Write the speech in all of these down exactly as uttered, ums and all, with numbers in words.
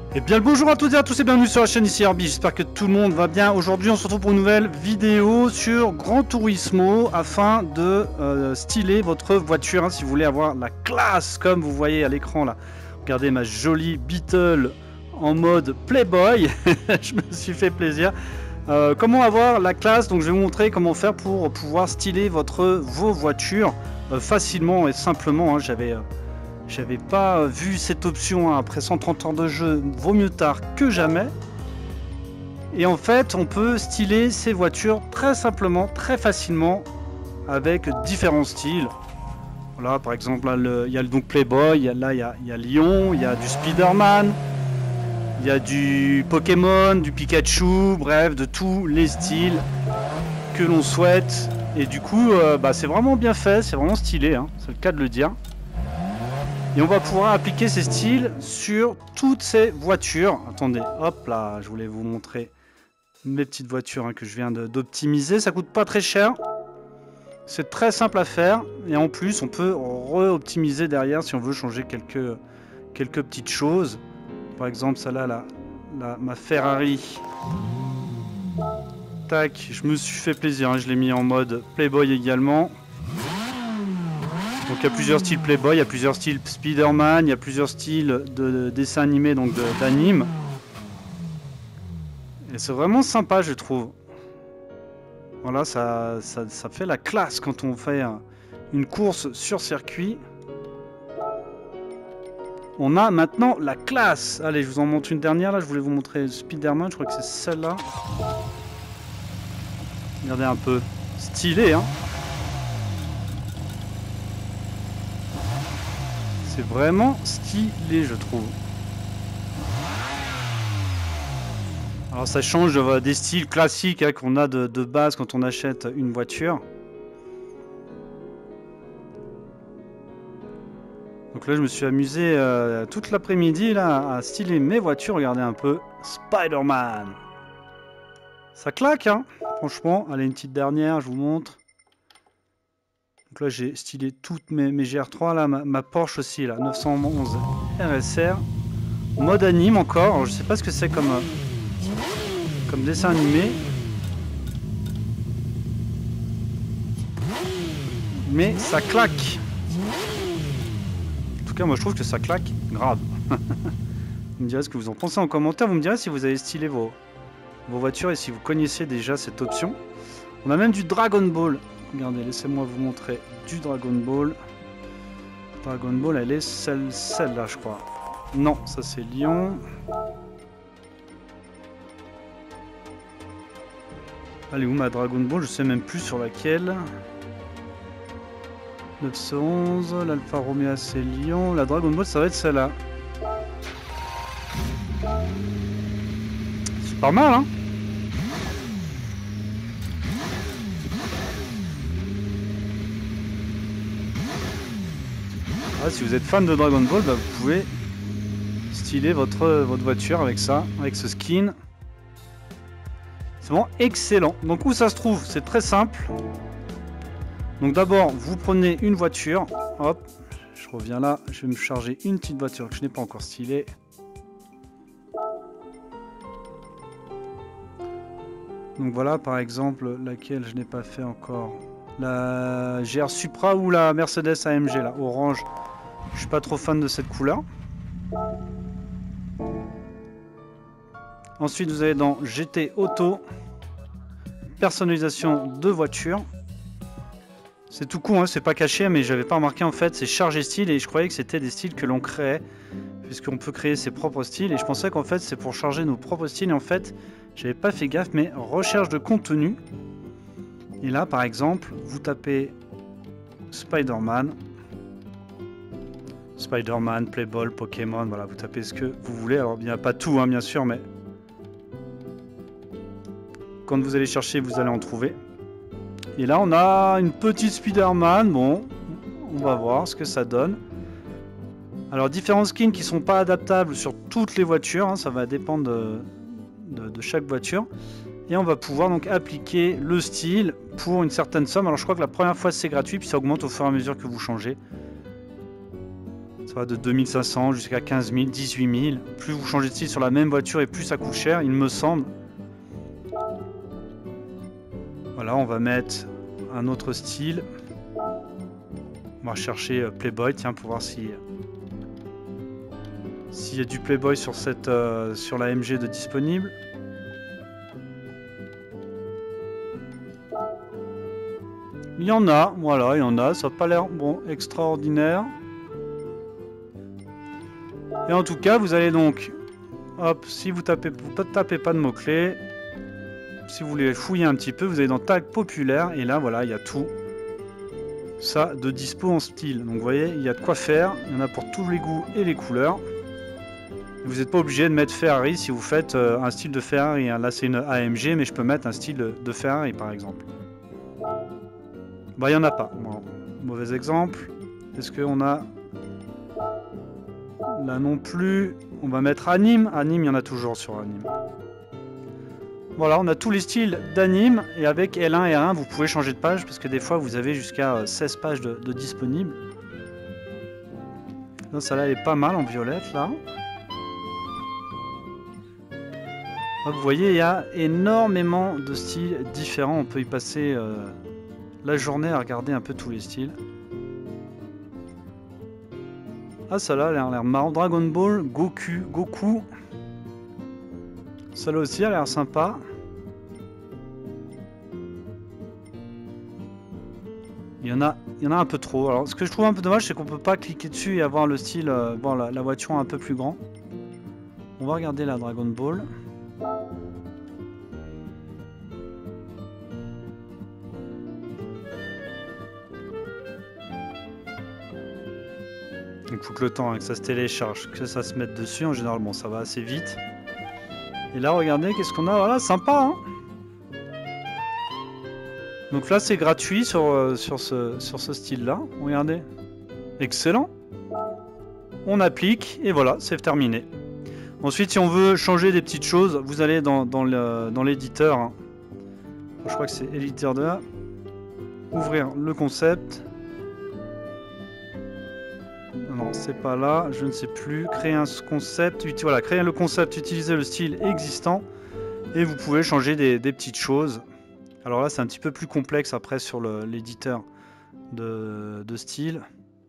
Et bien le bonjour à toutes et à tous et bienvenue sur la chaîne ici Herbie, j'espère que tout le monde va bien. Aujourd'hui on se retrouve pour une nouvelle vidéo sur Gran Turismo afin de euh, styler votre voiture, hein, si vous voulez avoir la classe comme vous voyez à l'écran là. Regardez ma jolie Beetle en mode Playboy, je me suis fait plaisir. Euh, comment avoir la classe, donc je vais vous montrer comment faire pour pouvoir styler votre, vos voitures euh, facilement et simplement, hein, j'avais... Euh, J'avais pas vu cette option, hein, après cent trente heures de jeu, vaut mieux tard que jamais. Et en fait, on peut styler ces voitures très simplement, très facilement, avec différents styles. Voilà, par exemple, là, le, il y a le donc Playboy, il y a, là il y a, il y a Lion, il y a du Spider-Man, il y a du Pokémon, du Pikachu, bref, de tous les styles que l'on souhaite. Et du coup, euh, bah, c'est vraiment bien fait, c'est vraiment stylé, hein, c'est le cas de le dire. Et on va pouvoir appliquer ces styles sur toutes ces voitures. Attendez, hop là, je voulais vous montrer mes petites voitures, hein, que je viens d'optimiser. Ça coûte pas très cher. C'est très simple à faire. Et en plus, on peut re-optimiser derrière si on veut changer quelques, quelques petites choses. Par exemple, celle-là, là, là, ma Ferrari. Tac, je me suis fait plaisir, hein, je l'ai mis en mode Playboy également. Donc il y a plusieurs styles Playboy, il y a plusieurs styles Spider-Man, il y a plusieurs styles de, de dessins animés, donc d'anime. Et c'est vraiment sympa, je trouve. Voilà, ça, ça, ça fait la classe quand on fait un, une course sur circuit. On a maintenant la classe. Allez, je vous en montre une dernière, là, je voulais vous montrer Spider-Man, je crois que c'est celle-là. Regardez un peu, stylé, hein. C'est vraiment stylé, je trouve. Alors ça change des styles classiques, hein, qu'on a de, de base quand on achète une voiture. Donc là je me suis amusé euh, toute l'après-midi là à styler mes voitures. Regardez un peu Spider-Man. Ça claque, hein, franchement. Allez, une petite dernière, je vous montre. Donc là j'ai stylé toutes mes, mes G R trois, là, ma, ma Porsche aussi, là, neuf cent onze R S R. Mode anime encore, alors, je sais pas ce que c'est comme, euh, comme dessin animé. Mais ça claque. En tout cas moi je trouve que ça claque grave. Vous me direz ce que vous en pensez en commentaire, vous me direz si vous avez stylé vos, vos voitures et si vous connaissiez déjà cette option. On a même du Dragon Ball. Regardez, laissez-moi vous montrer du Dragon Ball. Dragon Ball, elle est celle, celle-là, je crois. Non, ça c'est Lion. Elle est où ma Dragon Ball? Je sais même plus sur laquelle. neuf cent onze, l'Alfa Romeo c'est Lion. La Dragon Ball, ça va être celle-là. C'est pas mal, hein? Ah, si vous êtes fan de Dragon Ball, bah, vous pouvez styler votre, votre voiture avec ça, avec ce skin. C'est vraiment excellent. Donc où ça se trouve? C'est très simple. Donc d'abord, vous prenez une voiture. Hop, je reviens là. Je vais me charger une petite voiture que je n'ai pas encore stylée. Donc voilà, par exemple, laquelle je n'ai pas fait encore. La G R Supra ou la Mercedes A M G, là, orange. Je suis pas trop fan de cette couleur. Ensuite, vous allez dans G T Auto, personnalisation de voiture. C'est tout con, hein, c'est pas caché, mais j'avais pas remarqué en fait, c'est chargé style et je croyais que c'était des styles que l'on créait, puisqu'on peut créer ses propres styles. Et je pensais qu'en fait, c'est pour charger nos propres styles. Et en fait, j'avais pas fait gaffe, mais recherche de contenu. Et là, par exemple, vous tapez Spider-Man. Spider-Man, Playboy, Pokémon, voilà, vous tapez ce que vous voulez. Alors, il n'y a pas tout, hein, bien sûr, mais quand vous allez chercher, vous allez en trouver. Et là, on a une petite Spider-Man. Bon, on va voir ce que ça donne. Alors, différents skins qui ne sont pas adaptables sur toutes les voitures, hein, ça va dépendre de, de, de chaque voiture. Et on va pouvoir donc appliquer le style pour une certaine somme. Alors, je crois que la première fois, c'est gratuit, puis ça augmente au fur et à mesure que vous changez. Ça va de deux mille cinq cents jusqu'à quinze mille, dix-huit mille. Plus vous changez de style sur la même voiture et plus ça coûte cher, il me semble. Voilà, on va mettre un autre style. On va chercher Playboy, tiens, pour voir si s'il y a du Playboy sur cette euh, sur la M G de disponible. Il y en a, voilà, il y en a. Ça n'a pas l'air bon extraordinaire. Et en tout cas, vous allez donc, hop, si vous tapez, vous tapez pas de mots-clés, si vous voulez fouiller un petit peu, vous allez dans Tag populaire et là, voilà, il y a tout ça de dispo en style. Donc, vous voyez, il y a de quoi faire. Il y en a pour tous les goûts et les couleurs. Vous n'êtes pas obligé de mettre Ferrari si vous faites euh, un style de Ferrari. Là, c'est une A M G, mais je peux mettre un style de, de Ferrari, par exemple. Bah, il n'y en a pas. Bon, mauvais exemple. Est-ce qu'on a... Là non plus, on va mettre anime. Anime, il y en a toujours sur anime. Voilà, on a tous les styles d'anime. Et avec L un et R un, vous pouvez changer de page. Parce que des fois, vous avez jusqu'à seize pages de, de disponibles. Là, celle-là, elle est pas mal en violette, là. Là, vous voyez, il y a énormément de styles différents. On peut y passer euh, la journée à regarder un peu tous les styles. Ah, celle-là, elle a l'air marrant. Dragon Ball, Goku, Goku. Celle-là aussi, elle a l'air sympa. Il y en a, il y en a un peu trop. Alors, ce que je trouve un peu dommage, c'est qu'on peut pas cliquer dessus et avoir le style, euh, voir la, la voiture un peu plus grand. On va regarder la Dragon Ball. Il faut que le temps hein, que ça se télécharge, que ça se mette dessus. En général, bon, ça va assez vite. Et là, regardez, qu'est-ce qu'on a? Voilà, sympa, hein. Donc là, c'est gratuit sur, euh, sur ce, sur ce style-là. Regardez. Excellent. On applique, et voilà, c'est terminé. Ensuite, si on veut changer des petites choses, vous allez dans, dans l'éditeur. Hein. Je crois que c'est éditeur de là. Ouvrir le concept. Non, c'est pas là, je ne sais plus. Créer un concept, voilà, créer le concept, utiliser le style existant et vous pouvez changer des, des petites choses. Alors là, c'est un petit peu plus complexe après sur l'éditeur de, de style.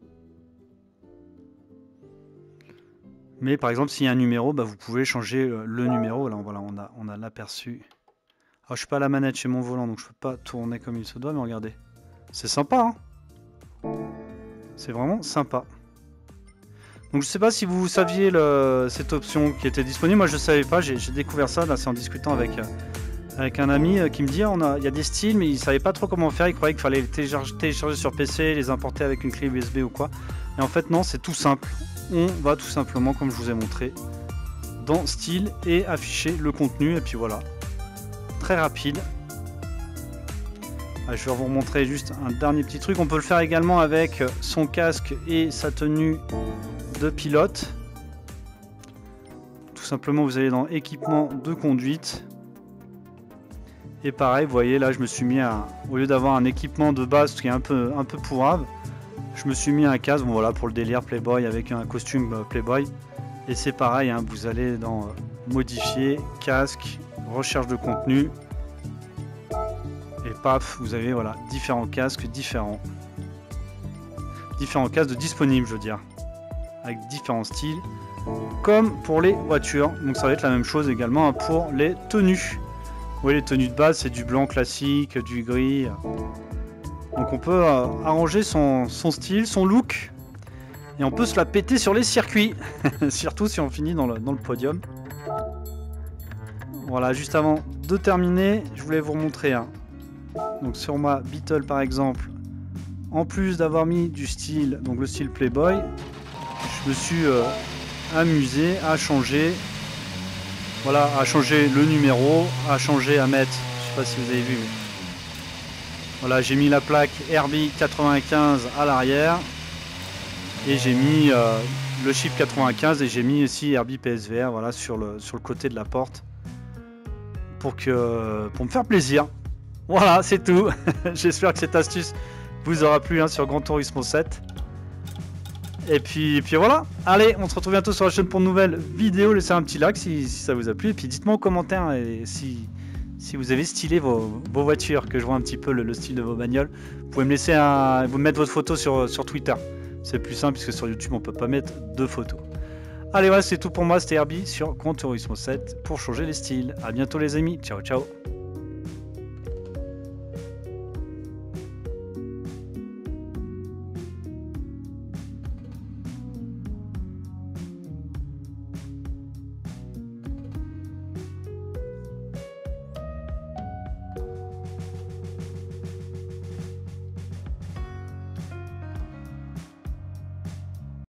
Mais par exemple, s'il y a un numéro, bah, vous pouvez changer le numéro. Là, voilà, on a, on a l'aperçu. Alors, je suis pas à la manette chez mon volant, donc je peux pas tourner comme il se doit, mais regardez. C'est sympa, hein. C'est vraiment sympa. Donc je sais pas si vous saviez le, cette option qui était disponible, moi je savais pas, j'ai découvert ça, là c'est en discutant avec, euh, avec un ami euh, qui me dit on a, il y a des styles mais il savait pas trop comment faire, il croyait qu'il fallait les télécharger, télécharger sur P C, les importer avec une clé U S B ou quoi. Et en fait non, c'est tout simple, on va tout simplement comme je vous ai montré dans style et afficher le contenu et puis voilà, très rapide. Ah, je vais vous montrer juste un dernier petit truc, on peut le faire également avec son casque et sa tenue de pilote. Tout simplement vous allez dans équipement de conduite et pareil vous voyez là je me suis mis à, au lieu d'avoir un équipement de base qui est un peu un peu pourrave, je me suis mis un casque, bon voilà pour le délire Playboy avec un costume Playboy et c'est pareil hein, vous allez dans euh, modifier, casque, recherche de contenu et paf vous avez voilà différents casques différents différents casques de disponibles je veux dire avec différents styles comme pour les voitures, donc ça va être la même chose également pour les tenues. Vous voyez les tenues de base c'est du blanc classique, du gris, donc on peut euh, arranger son, son style, son look et on peut se la péter sur les circuits surtout si on finit dans le, dans le podium. Voilà, juste avant de terminer je voulais vous remontrer hein. Donc sur ma Beetle par exemple, en plus d'avoir mis du style, donc le style Playboy, je me suis euh, amusé à changer, voilà, à changer le numéro, à changer, à mettre, je sais pas si vous avez vu, mais voilà, j'ai mis la plaque R B quatre-vingt-quinze à l'arrière et j'ai mis euh, le chip quatre-vingt-quinze et j'ai mis aussi R B P S V R, voilà, sur le sur le côté de la porte pour que pour me faire plaisir. Voilà, c'est tout. J'espère que cette astuce vous aura plu hein, sur Gran Turismo sept. Et puis, et puis voilà. Allez, on se retrouve bientôt sur la chaîne pour une nouvelle vidéo. Laissez un petit like si, si ça vous a plu. Et puis dites-moi en commentaire et si, si vous avez stylé vos, vos voitures, que je vois un petit peu le, le style de vos bagnoles. Vous pouvez me laisser un, vous mettre votre photo sur, sur Twitter. C'est plus simple puisque sur YouTube on peut pas mettre deux photos. Allez, voilà, c'est tout pour moi. C'était Herbie sur Gran Turismo sept pour changer les styles. À bientôt les amis. Ciao, ciao.